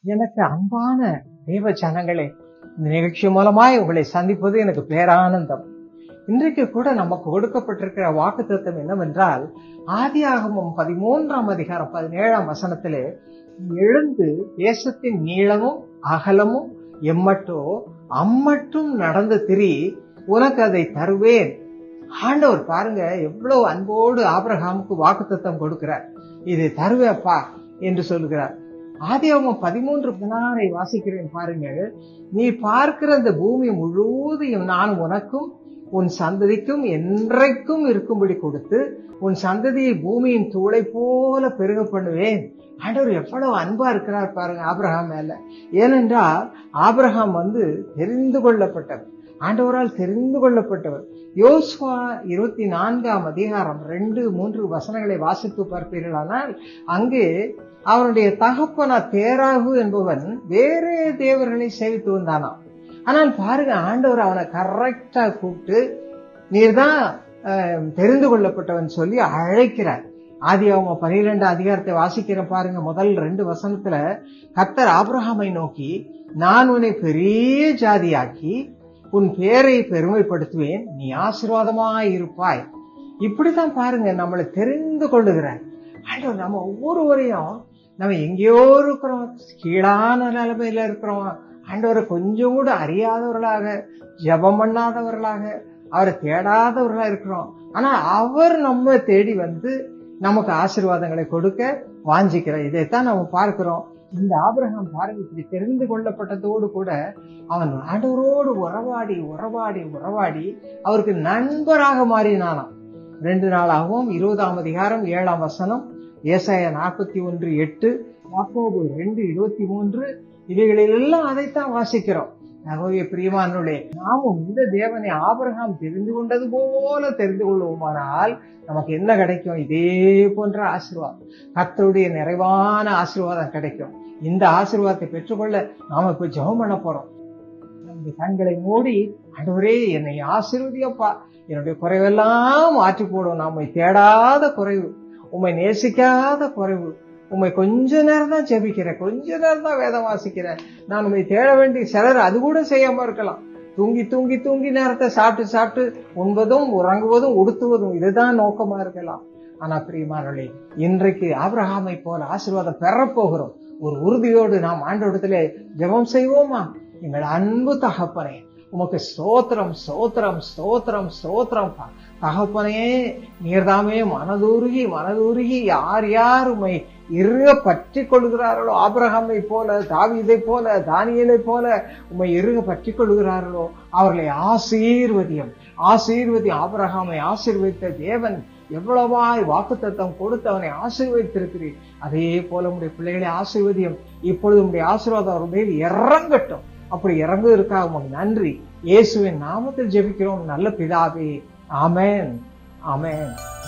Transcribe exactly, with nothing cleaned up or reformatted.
எனக்கு அன்பான தேவ ஜனங்களே, இந்த நிகழ்ச்சி மூலமாய் உங்களை சந்திப்பது எனக்கு பேரானந்தம். இன்றைக்கு கூட நமக்கு கொடுக்கப்பட்டிருக்கிற வாக்குத்தத்தம் என்னவென்றால், ஆதியாகமம் பதிமூன்றாம் அதிகாரம் பதினேழாம் வசனத்திலே, எழுந்து தேசத்தின் நீளமும் அகலமும் எம்மட்டோ அம்மட்டும் நடந்து திரி, உனக்கு அதை தருவேன். ஆண்டவர் பாருங்க எவ்வளவு அன்போடு ஆபிரகாமுக்கு வாக்குத்தத்தம் கொடுக்கிறார். இதை தருவேப்பா என்று சொல்லுகிறார். ஆதியாகமம் பதிமூன்று பதினாறை வாசிக்கிறேன் பாருங்க. நீ பார்க்கிற இந்த பூமி முழுவதையும் நான் உனக்கும் உன் சந்ததிக்கும் என்றைக்கும் இருக்கும்படி கொடுத்து, உன் சந்ததியை பூமியின் தூளை போல பெருக பண்ணுவேன். ஆண்டவர் எவ்வளவு அன்பா இருக்கிறார் பாருங்க ஆபிரகாம் மேல. ஏனென்றால் ஆபிரகாம் வந்து தெரிந்து கொள்ளப்பட்டவர், ஆண்டவரால் தெரிந்து கொள்ளப்பட்டவர். யோசுவா இருபத்தி நான்காம் அதிகாரம் ரெண்டு மூன்று வசனங்களை வாசித்து பார்ப்பீர்களானால், அங்கே அவனுடைய தகப்பனா தேராகு என்பவன் வேறே தேவர்களை சேவித்து வந்தானாம். ஆனால் பாருங்க, ஆண்டவர் அவனை கரெக்டா கூப்பிட்டு நீர்தான் தெரிந்து கொள்ளப்பட்டவன் சொல்லி அழைக்கிறார். ஆதியாகமம் பன்னிரெண்டாம் அதிகாரத்தை வாசிக்கிற பாருங்க. முதல் ரெண்டு வசனத்துல கர்த்தர் ஆபிரகாமை நோக்கி, நான் உன்னை பெரிய ஜாதியாக்கி உன் பேரை பெருமைப்படுத்துவேன், நீ ஆசீர்வாதமாய் இருப்பாய். இப்படித்தான் பாருங்க நம்மளை தெரிந்து கொள்ளுகிறார் ஆண்டவர். நம்ம ஒவ்வொருவரையும் நம்ம எங்கேயோ இருக்கிறோம், கீழான நிலைமையில இருக்கிறோம், ஆண்டவரை கொஞ்சம் கூட அறியாதவர்களாக, ஜெபம் பண்ணாதவர்களாக, அவரை தேடாதவர்களா இருக்கிறோம். ஆனா அவர் நம்ம தேடி வந்து நமக்கு ஆசீர்வாதங்களை கொடுக்க வாஞ்சிக்கிறார். இதைத்தான் நம்ம பார்க்கிறோம். இந்த ஆபிரகாம் பாருங்க, இப்படி தெரிந்து கொள்ளப்பட்டதோடு கூட அவன் ஆண்டவரோடு உறவாடி உறவாடி உறவாடி அவருக்கு நண்பராக மாறினானாம். ரெண்டு நாளாகவும் இருபதாம் அதிகாரம் ஏழாம் வசனம், ஏசாயா நாற்பத்தி ஒன்று எட்டு, யாக்கோபு ரெண்டு இருபத்தி மூன்று, இவைகளிலெல்லாம் அதைத்தான் வாசிக்கிறோம். ஆகவே பிரியமானவர்களே, நாமும் இந்த தேவனை ஆபிரகாம் தெரிந்து கொண்டது போல தெரிந்து கொள்வோமானால் நமக்கு என்ன கிடைக்கும்? இதே போன்ற ஆசீர்வாதம், கர்த்தருடைய நிறைவான ஆசீர்வாதம் கிடைக்கும். இந்த ஆசீர்வாதத்தை பெற்றுக்கொள்ள நாம இப்ப ஜெபம் பண்ண போறோம். நம்முடைய கண்களை மூடி, ஆண்டவரே என்னை ஆசீர்வதியப்பா, என்னுடைய குறைவெல்லாம் மாற்றி போடும். நாம தேடாத குறைவு, உம்மை நேசிக்காத குறைவு, உண்மை கொஞ்ச நேரம் தான் ஜெபிக்கிறேன், கொஞ்ச நேரம் தான் வேதம் வாசிக்கிறேன், நான் உண்மை தேட வேண்டிய சிலர் அது கூட செய்யாம இருக்கலாம். தூங்கி தூங்கி தூங்கி நேரத்தை சாப்பிட்டு சாப்பிட்டு உண்பதும் உறங்குவதும் உடுத்துவதும் இதுதான் நோக்கமா இருக்கலாம். ஆனா பிரியமானவர்களே, இன்றைக்கு ஆபிரகாமை போல ஆசீர்வாதம் பெறப்போகிறோம். ஒரு உறுதியோடு நாம் ஆண்டவரிடத்திலே ஜெபம் செய்வோமா? எங்கள் அன்பு தகப்பனே, உமக்கு ஸ்தோத்திரம் ஸ்தோத்திரம் ஸ்தோத்திரம் ஸ்தோத்திரம் தகப்பனே. நீர்தாமே மனதுருகி மனதுருகி யார் யார் உம்மை இறுக பற்றி கொள்கிறார்களோ, ஆபிரகாமை போல, தாவீதை போல, தானியேலை போல உம்மை இறுக பற்றி கொள்கிறார்களோ அவர்களை ஆசீர்வதியும் ஆசீர்வதி. ஆபிரகாமை ஆசீர்வதித்த தேவன் எவ்வளவாய் வாக்குத்தத்தம் கொடுத்து அவனை ஆசீர்வதித்திருக்கிறீர். அதே போல உங்களுடைய பிள்ளைகளை ஆசீர்வதியும். இப்பொழுது உங்களுடைய ஆசீர்வாதம் அவர் மேல் இறங்கட்டும். அப்படி இறங்குவதற்காக உமக்கு நன்றி. இயேசுவின் நாமத்தில் ஜெபிக்கிறோம் நல்ல பிதாவே. ஆமென், ஆமென்.